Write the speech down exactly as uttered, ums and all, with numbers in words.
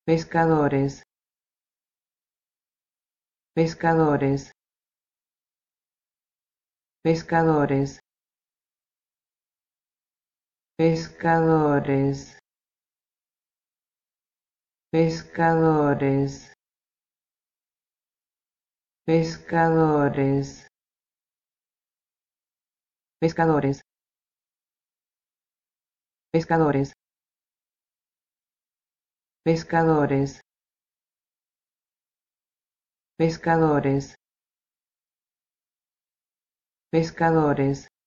pescadores, pescadores, pescadores, pescadores, pescadores, pescadores, pescadores, pescadores, pescadores, pescadores, pescadores,